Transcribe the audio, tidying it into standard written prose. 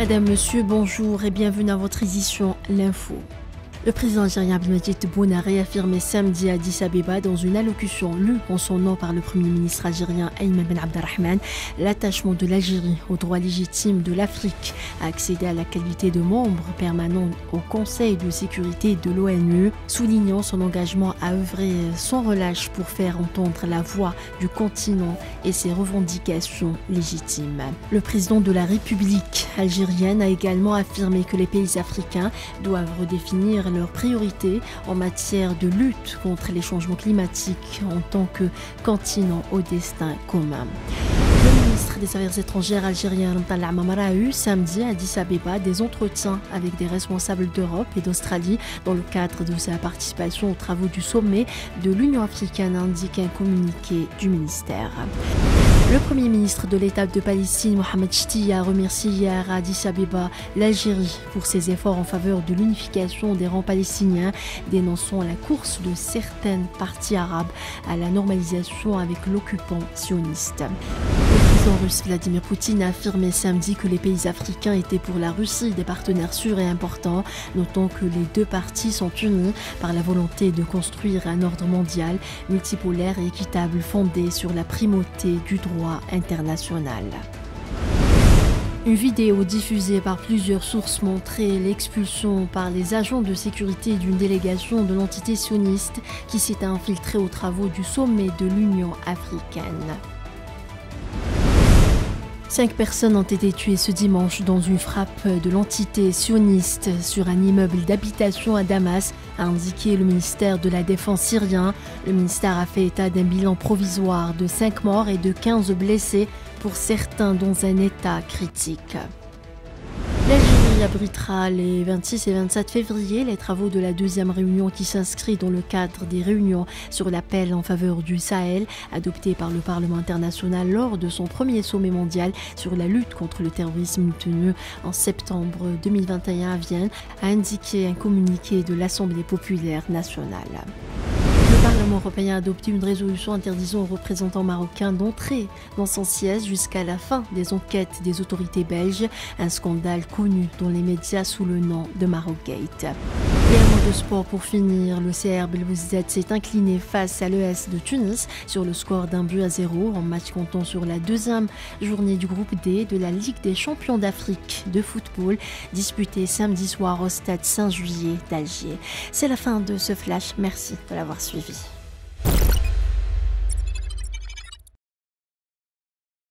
Madame, Monsieur, bonjour et bienvenue à votre édition L'Info. Le président algérien Abdelmadjid Tebboune a réaffirmé samedi à Addis Abeba dans une allocution lue en son nom par le Premier ministre algérien Ayman Ben Abdelrahman l'attachement de l'Algérie au droit légitime de l'Afrique à accéder à la qualité de membre permanent au Conseil de sécurité de l'ONU, soulignant son engagement à œuvrer sans relâche pour faire entendre la voix du continent et ses revendications légitimes. Le président de la République algérienne a également affirmé que les pays africains doivent redéfinir leurs priorités en matière de lutte contre les changements climatiques en tant que continent au destin commun. Le ministre des Affaires étrangères algérien Ramtan Lamamra a eu samedi à Addis Abeba des entretiens avec des responsables d'Europe et d'Australie dans le cadre de sa participation aux travaux du sommet de l'Union africaine, a indiqué un communiqué du ministère. Le Premier ministre de l'État de Palestine, Mohamed Chtiya, a remercié hier à Addis Abeba l'Algérie pour ses efforts en faveur de l'unification des rangs palestiniens, dénonçant la course de certaines parties arabes à la normalisation avec l'occupant sioniste. Le président russe Vladimir Poutine a affirmé samedi que les pays africains étaient pour la Russie des partenaires sûrs et importants, notant que les deux parties sont unies par la volonté de construire un ordre mondial multipolaire et équitable fondé sur la primauté du droit international. Une vidéo diffusée par plusieurs sources montrait l'expulsion par les agents de sécurité d'une délégation de l'entité sioniste qui s'est infiltrée aux travaux du sommet de l'Union africaine. 5 personnes ont été tuées ce dimanche dans une frappe de l'entité sioniste sur un immeuble d'habitation à Damas, a indiqué le ministère de la Défense syrien. Le ministère a fait état d'un bilan provisoire de 5 morts et de 15 blessés, pour certains dans un état critique. L'Algérie abritera les 26 et 27 février les travaux de la deuxième réunion qui s'inscrit dans le cadre des réunions sur l'appel en faveur du Sahel adopté par le Parlement international lors de son premier sommet mondial sur la lutte contre le terrorisme tenu en septembre 2021 à Vienne, a indiqué un communiqué de l'Assemblée populaire nationale. Le Parlement européen a adopté une résolution interdisant aux représentants marocains d'entrer dans son siège jusqu'à la fin des enquêtes des autorités belges, un scandale connu dans les médias sous le nom de Marocgate. Et un mot de sport pour finir, le CR Belouizdad s'est incliné face à l'ES de Tunis sur le score d'1-0 en match comptant sur la deuxième journée du groupe D de la Ligue des champions d'Afrique de football disputée samedi soir au stade Saint-Juillet d'Alger. C'est la fin de ce flash, merci de l'avoir suivi.